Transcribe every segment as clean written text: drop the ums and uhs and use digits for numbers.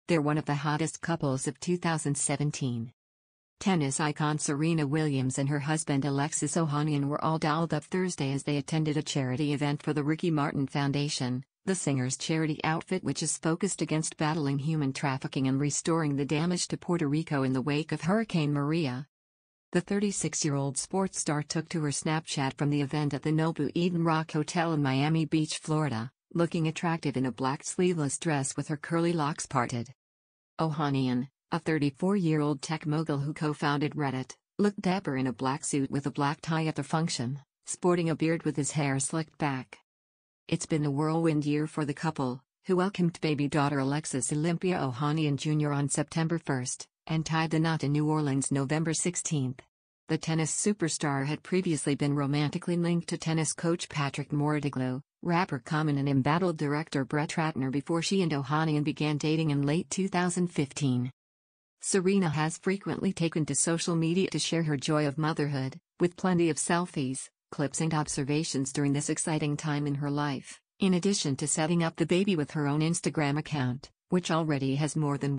They're one of the hottest couples of 2017. Tennis icon Serena Williams and her husband Alexis Ohanian were all dolled up Thursday as they attended a charity event for the Ricky Martin Foundation, the singer's charity outfit which is focused against battling human trafficking and restoring the damage to Puerto Rico in the wake of Hurricane Maria. The 36-year-old sports star took to her Snapchat from the event at the Nobu Eden Rock Hotel in Miami Beach, Florida, looking attractive in a black sleeveless dress with her curly locks parted. Ohanian, a 34-year-old tech mogul who co-founded Reddit, looked dapper in a black suit with a black tie at the function, sporting a beard with his hair slicked back. It's been a whirlwind year for the couple, who welcomed baby daughter Alexis Olympia Ohanian Jr. on September 1, and tied the knot in New Orleans November 16. The tennis superstar had previously been romantically linked to tennis coach Patrick Mouratoglou, rapper Common and embattled director Brett Ratner before she and Ohanian began dating in late 2015. Serena has frequently taken to social media to share her joy of motherhood, with plenty of selfies, clips and observations during this exciting time in her life, in addition to setting up the baby with her own Instagram account, which already has more than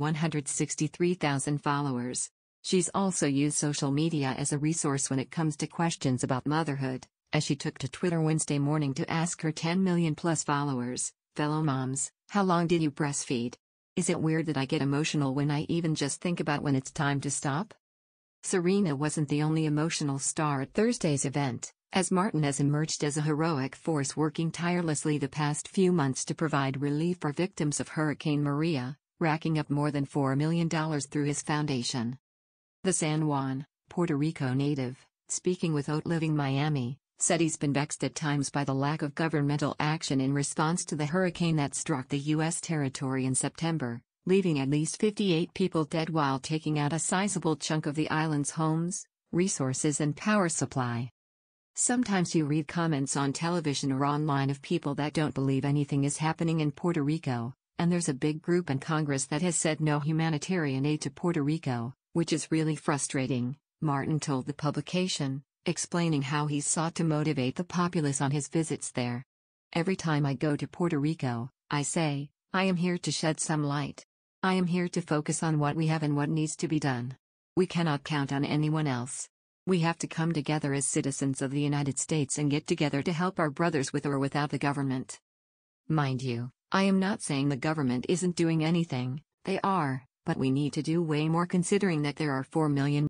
163,000 followers. She's also used social media as a resource when it comes to questions about motherhood, as she took to Twitter Wednesday morning to ask her 10 million plus followers, fellow moms, how long did you breastfeed? Is it weird that I get emotional when I even just think about when it's time to stop? Serena wasn't the only emotional star at Thursday's event, as Martin has emerged as a heroic force working tirelessly the past few months to provide relief for victims of Hurricane Maria, racking up more than $4 million through his foundation. The San Juan, Puerto Rico native, speaking with Oat Living Miami, said he's been vexed at times by the lack of governmental action in response to the hurricane that struck the U.S. territory in September, leaving at least 58 people dead while taking out a sizable chunk of the island's homes, resources and power supply. Sometimes you read comments on television or online of people that don't believe anything is happening in Puerto Rico, and there's a big group in Congress that has said no humanitarian aid to Puerto Rico, which is really frustrating, Martin told the publication, explaining how he's sought to motivate the populace on his visits there. Every time I go to Puerto Rico, I say, I am here to shed some light. I am here to focus on what we have and what needs to be done. We cannot count on anyone else. We have to come together as citizens of the United States and get together to help our brothers with or without the government. Mind you, I am not saying the government isn't doing anything, they are, but we need to do way more considering that there are 4 million